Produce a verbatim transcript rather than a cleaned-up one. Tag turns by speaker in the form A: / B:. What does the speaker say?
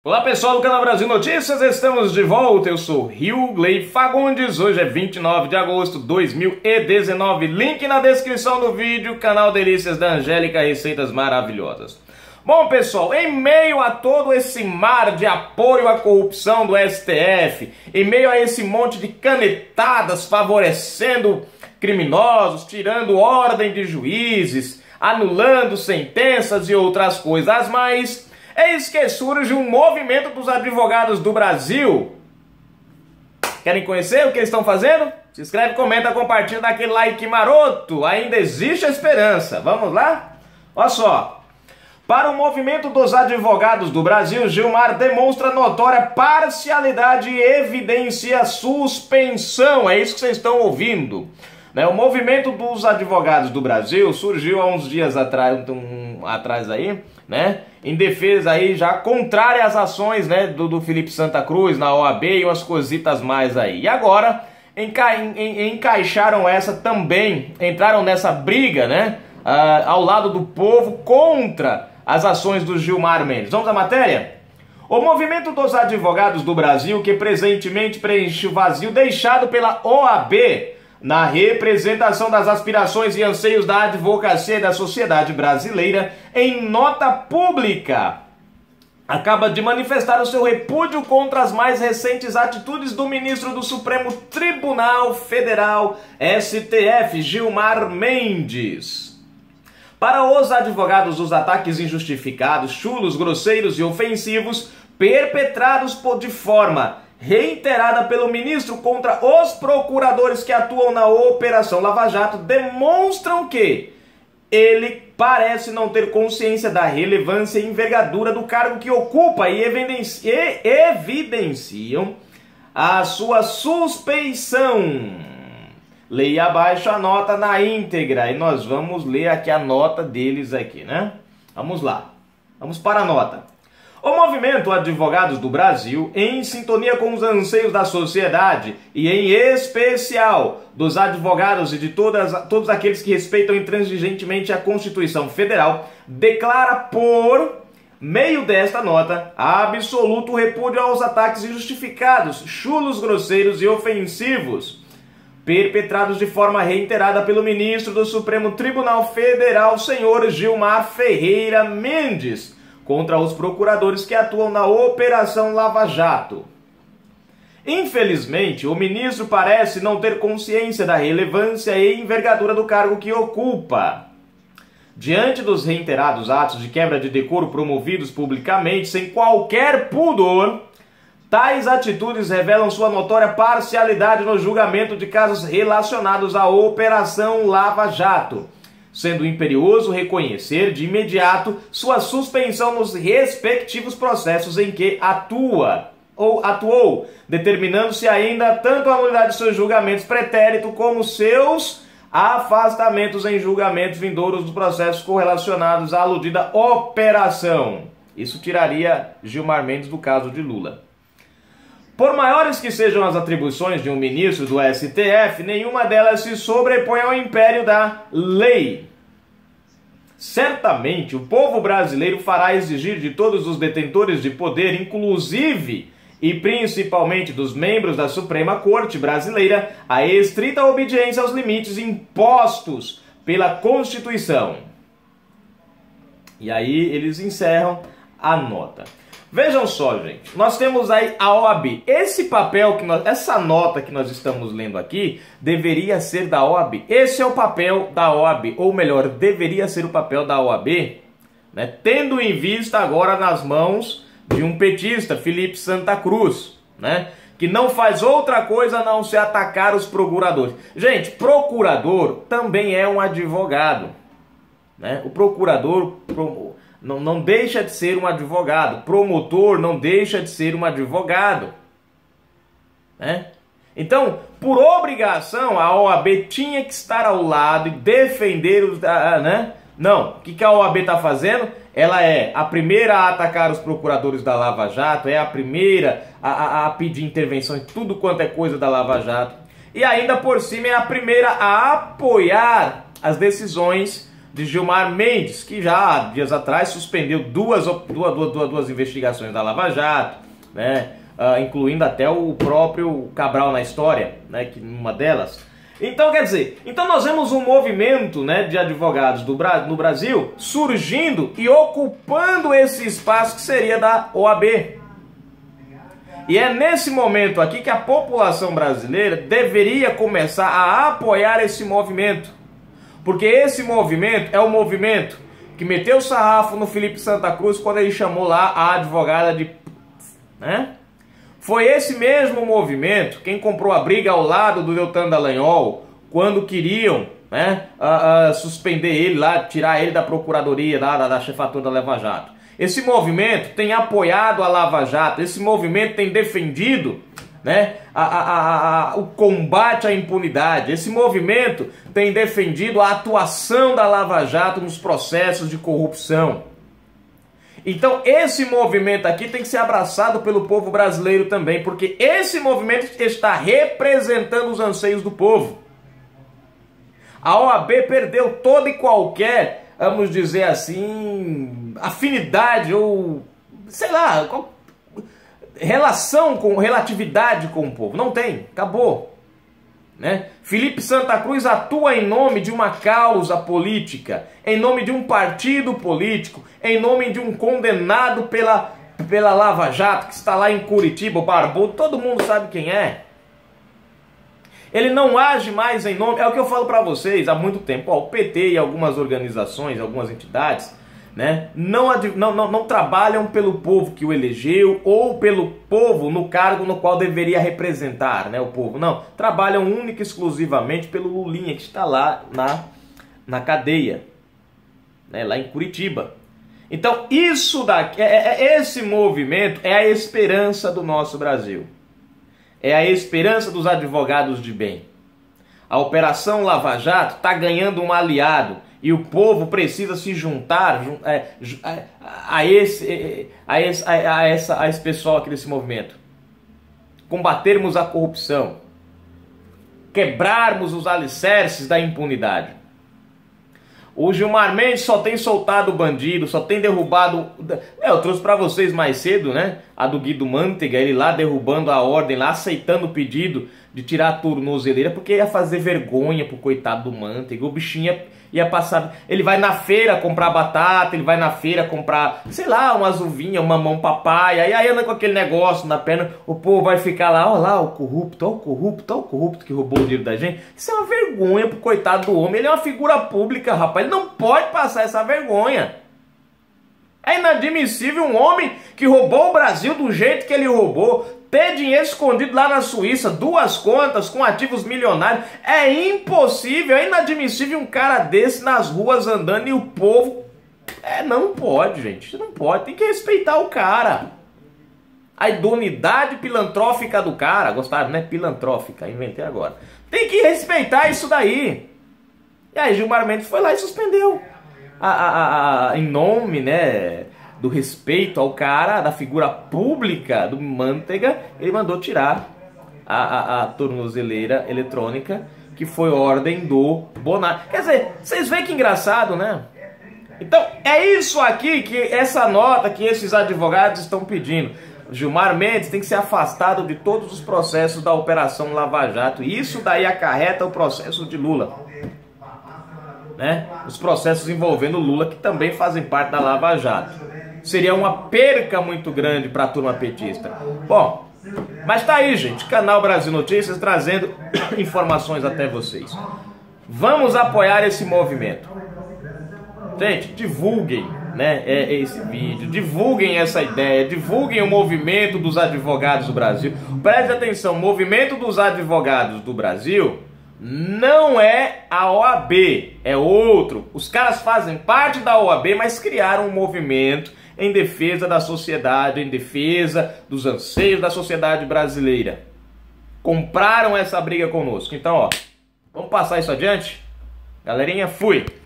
A: Olá pessoal do canal Brasil Notícias, estamos de volta, eu sou Rilgley Fagundes, hoje é vinte e nove de agosto de dois mil e dezenove, link na descrição do vídeo, canal Delícias da Angélica, receitas maravilhosas. Bom pessoal, em meio a todo esse mar de apoio à corrupção do S T F, em meio a esse monte de canetadas favorecendo criminosos, tirando ordem de juízes, anulando sentenças e outras coisas mais, eis que surge um movimento dos advogados do Brasil. Querem conhecer o que eles estão fazendo? Se inscreve, comenta, compartilha, dá aquele like maroto. Ainda existe a esperança. Vamos lá? Olha só. Para o movimento dos advogados do Brasil, Gilmar demonstra notória parcialidade e evidencia suspensão. É isso que vocês estão ouvindo. O movimento dos advogados do Brasil surgiu há uns dias atrás, um, atrás aí, né? Em defesa aí já contrária às ações, né, do, do Felipe Santa Cruz na O A B e umas cositas mais aí. E agora enca en encaixaram essa também, entraram nessa briga, né, uh, ao lado do povo contra as ações do Gilmar Mendes. Vamos à matéria? O movimento dos advogados do Brasil, que presentemente preenche o vazio deixado pela O A B na representação das aspirações e anseios da advocacia e da sociedade brasileira, em nota pública, acaba de manifestar o seu repúdio contra as mais recentes atitudes do ministro do Supremo Tribunal Federal, S T F, Gilmar Mendes. Para os advogados, os ataques injustificados, chulos, grosseiros e ofensivos perpetrados por de forma reiterada pelo ministro contra os procuradores que atuam na Operação Lava Jato demonstram que ele parece não ter consciência da relevância e envergadura do cargo que ocupa e evidenci- e evidenciam a sua suspeição. Leia abaixo a nota na íntegra e nós vamos ler aqui a nota deles aqui, né? Vamos lá, vamos para a nota. O movimento Advogados do Brasil, em sintonia com os anseios da sociedade e em especial dos advogados e de todas, todos aqueles que respeitam intransigentemente a Constituição Federal, declara por meio desta nota absoluto repúdio aos ataques injustificados, chulos, grosseiros e ofensivos perpetrados de forma reiterada pelo ministro do Supremo Tribunal Federal, senhor Gilmar Ferreira Mendes, contra os procuradores que atuam na Operação Lava Jato. Infelizmente, o ministro parece não ter consciência da relevância e envergadura do cargo que ocupa. Diante dos reiterados atos de quebra de decoro promovidos publicamente sem qualquer pudor, tais atitudes revelam sua notória parcialidade no julgamento de casos relacionados à Operação Lava Jato, sendo imperioso reconhecer de imediato sua suspensão nos respectivos processos em que atua ou atuou, determinando-se ainda tanto a nulidade de seus julgamentos pretérito como seus afastamentos em julgamentos vindouros dos processos correlacionados à aludida operação. Isso tiraria Gilmar Mendes do caso de Lula. Por maiores que sejam as atribuições de um ministro do S T F, nenhuma delas se sobrepõe ao império da lei. Certamente, o povo brasileiro fará exigir de todos os detentores de poder, inclusive e principalmente dos membros da Suprema Corte Brasileira, a estrita obediência aos limites impostos pela Constituição. E aí eles encerram a nota. Vejam só, gente, nós temos aí a O A B. Esse papel, que nós, essa nota que nós estamos lendo aqui, deveria ser da O A B. Esse é o papel da O A B, ou melhor, deveria ser o papel da O A B, né, tendo em vista agora nas mãos de um petista, Felipe Santa Cruz, né, que não faz outra coisa a não se atacar os procuradores. Gente, procurador também é um advogado, né? O procurador Não, não deixa de ser um advogado. Promotor não deixa de ser um advogado, né? Então, por obrigação, a O A B tinha que estar ao lado e defender os... né? Não, o que, que a O A B está fazendo? Ela é a primeira a atacar os procuradores da Lava Jato, é a primeira a, a, a pedir intervenção em tudo quanto é coisa da Lava Jato. E ainda por cima é a primeira a apoiar as decisões de Gilmar Mendes, que já há dias atrás suspendeu duas, duas, duas, duas investigações da Lava Jato, né? Uh, incluindo até o próprio Cabral na história, né? Que numa delas. Então, quer dizer, então nós vemos um movimento, né, de advogados do Bra no Brasil surgindo e ocupando esse espaço que seria da O A B. E é nesse momento aqui que a população brasileira deveria começar a apoiar esse movimento. Porque esse movimento é o movimento que meteu o sarrafo no Felipe Santa Cruz quando ele chamou lá a advogada de... né? Foi esse mesmo movimento quem comprou a briga ao lado do Deltan Dallagnol quando queriam, né, a, a suspender ele lá, tirar ele da procuradoria, da, da, da chefatura da Lava Jato. Esse movimento tem apoiado a Lava Jato, esse movimento tem defendido, né, a, a, a, a, o combate à impunidade, esse movimento tem defendido a atuação da Lava Jato nos processos de corrupção. Então esse movimento aqui tem que ser abraçado pelo povo brasileiro também, porque esse movimento está representando os anseios do povo. A O A B perdeu toda e qualquer, vamos dizer assim, afinidade ou, sei lá, relação com, relatividade com o povo. Não tem, acabou. Né? Felipe Santa Cruz atua em nome de uma causa política, em nome de um partido político, em nome de um condenado pela, pela Lava Jato, que está lá em Curitiba, o Barbudo, todo mundo sabe quem é. Ele não age mais em nome, é o que eu falo para vocês há muito tempo, ó, o P T e algumas organizações, algumas entidades, né, não, não, não, não trabalham pelo povo que o elegeu ou pelo povo no cargo no qual deveria representar, né, o povo. Não, trabalham única e exclusivamente pelo Lulinha, que está lá na, na cadeia, né, lá em Curitiba. Então isso daqui, é, é, esse movimento é a esperança do nosso Brasil. É a esperança dos advogados de bem. A Operação Lava Jato está ganhando um aliado e o povo precisa se juntar é, a, esse, a, esse, a, essa, a esse pessoal aqui desse movimento. Combatermos a corrupção. Quebrarmos os alicerces da impunidade. O Gilmar Mendes só tem soltado bandido, só tem derrubado... É, eu trouxe para vocês mais cedo, né? A do Guido Mantega, ele lá derrubando a ordem, lá aceitando o pedido de tirar a tornozeleira, porque ia fazer vergonha pro coitado do Mantega. O bichinho ia, ia passar... Ele vai na feira comprar batata, ele vai na feira comprar, sei lá, umas uvinhas, um mamão papai, aí, aí anda com aquele negócio na perna, o povo vai ficar lá, ó lá, o corrupto, ó o corrupto, ó o corrupto que roubou o dinheiro da gente. Isso é uma vergonha pro coitado do homem, ele é uma figura pública, rapaz, ele não pode passar essa vergonha. É inadmissível um homem que roubou o Brasil do jeito que ele roubou, ter dinheiro escondido lá na Suíça, duas contas com ativos milionários. É impossível, é inadmissível um cara desse nas ruas andando e o povo... É, não pode, gente, não pode, tem que respeitar o cara. A idoneidade pilantrófica do cara, gostaram, né? Pilantrófica, inventei agora. Tem que respeitar isso daí. E aí Gilmar Mendes foi lá e suspendeu. A, a, a, a, em nome, né, do respeito ao cara, da figura pública do Mantega, ele mandou tirar a, a, a tornozeleira eletrônica, que foi ordem do Bonatti. Quer dizer, vocês veem que engraçado, né? Então, é isso aqui, que essa nota que esses advogados estão pedindo. Gilmar Mendes tem que ser afastado de todos os processos da Operação Lava Jato. E isso daí acarreta o processo de Lula. Né? Os processos envolvendo Lula, que também fazem parte da Lava Jato. Seria uma perca muito grande para a turma petista. Bom, mas tá aí, gente, Canal Brasil Notícias trazendo informações até vocês. Vamos apoiar esse movimento. Gente, divulguem, né, esse vídeo, divulguem essa ideia, divulguem o movimento dos advogados do Brasil. Preste atenção, o movimento dos advogados do Brasil não é a O A B, é outro. Os caras fazem parte da O A B, mas criaram um movimento em defesa da sociedade, em defesa dos anseios da sociedade brasileira. Compraram essa briga conosco. Então, ó, vamos passar isso adiante? Galerinha, fui!